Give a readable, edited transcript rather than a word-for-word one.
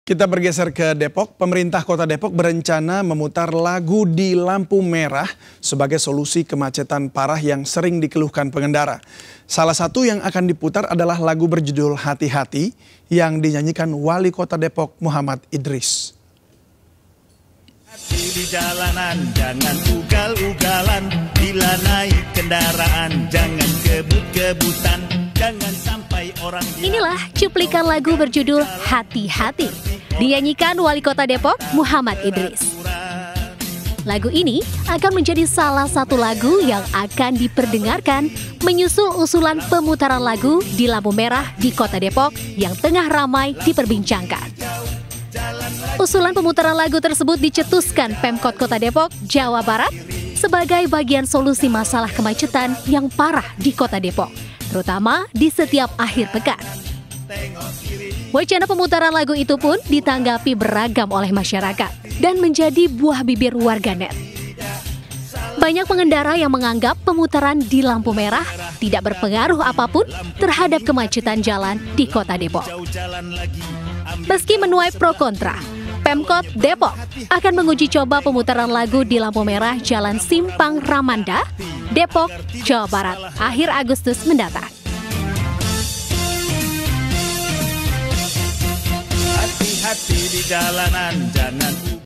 Kita bergeser ke Depok. Pemerintah Kota Depok berencana memutar lagu di lampu merah sebagai solusi kemacetan parah yang sering dikeluhkan pengendara. Salah satu yang akan diputar adalah lagu berjudul Hati-Hati yang dinyanyikan Wali Kota Depok Muhammad Idris. Hati di jalanan, jangan ugal-ugalan. Bila naik kendaraan, jangan kebut-kebutan. Jangan sampai orang Inilah cuplikan lagu berjudul Hati-Hati, dinyanyikan Wali Kota Depok Muhammad Idris. Lagu ini akan menjadi salah satu lagu yang akan diperdengarkan menyusul usulan pemutaran lagu di lampu merah di Kota Depok yang tengah ramai diperbincangkan. Usulan pemutaran lagu tersebut dicetuskan Pemkot Kota Depok, Jawa Barat sebagai bagian solusi masalah kemacetan yang parah di Kota Depok, terutama di setiap akhir pekan. Wacana pemutaran lagu itu pun ditanggapi beragam oleh masyarakat dan menjadi buah bibir warganet. Banyak pengendara yang menganggap pemutaran di lampu merah tidak berpengaruh apapun terhadap kemacetan jalan di Kota Depok. Meski menuai pro kontra, Pemkot Depok akan menguji coba pemutaran lagu di lampu merah Jalan Simpang Ramanda, Depok, Jawa Barat, akhir Agustus mendatang. hati-hati di jalanan, jangan